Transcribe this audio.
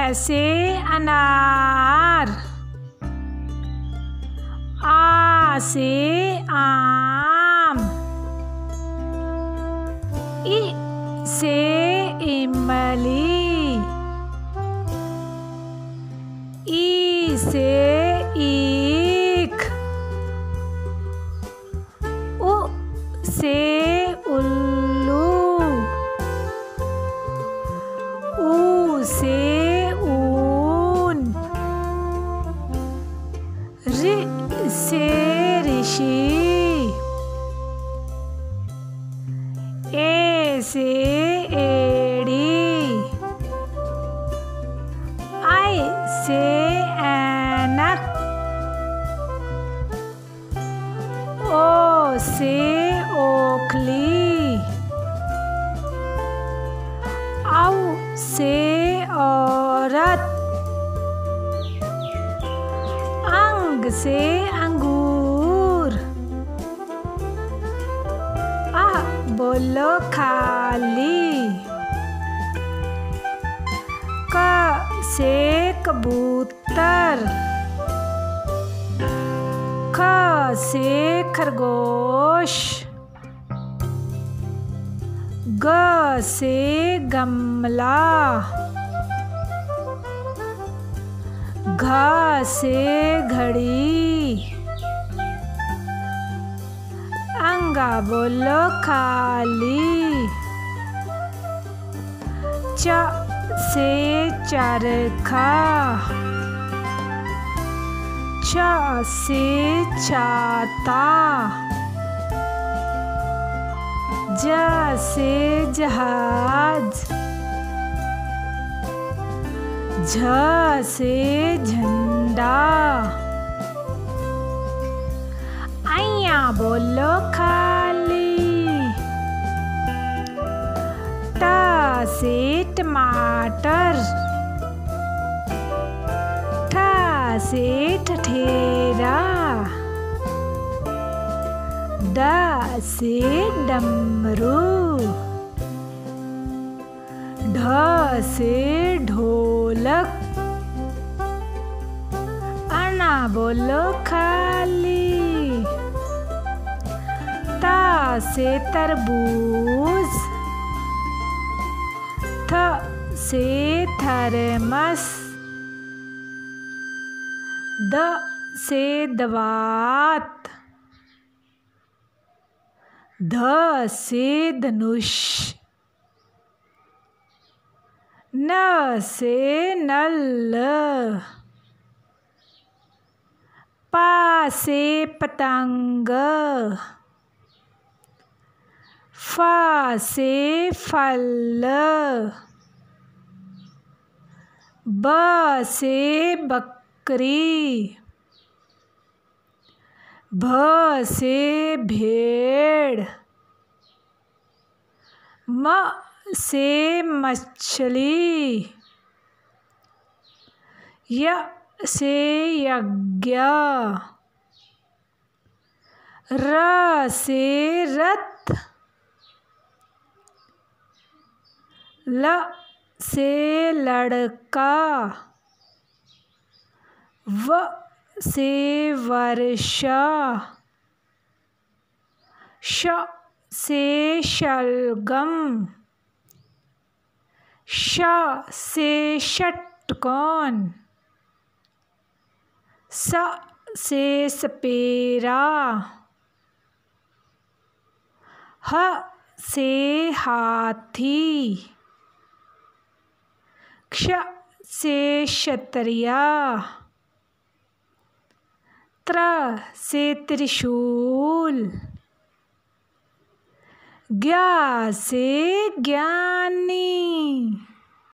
से अनार, आ से आम, इ से इमली, ई से ईख, उ से उल्लू, ऊ से ऊन, ऋ से ऋषि, ए से एड़ी, आई से ऐनक, ओ से ओखली, औ से औरत, अंग से अंगूर, आ बोलो खाली, क से कबूतर, ख से खरगोश, ग से गमला, घ से घड़ी, अंगा बोलो खाली, च से चरखा, छ से छाता, ज से जहाज, झ से झंडा, आइया बोलो खाली, ट से टमाटर, ठ से ठठेरा, ड से डमरू, ढ से ढोलक, अना बोलो खाली, ता से तरबूज, थ से थर्मस, द से दवात, ध से धनुष, न से नल, पा से पतंग, फ से फल, ब से बकरी, भ से भेड़, म से मछली, य से यज्ञ, र से रथ, ल से लड़का, व से वर्षा, श से शलगम, श से षटकोण, स से सपेरा, ह से हाथी, क्ष से क्षत्रिया, त्र से त्रिशूल, ज्ञ से ज्ञानी।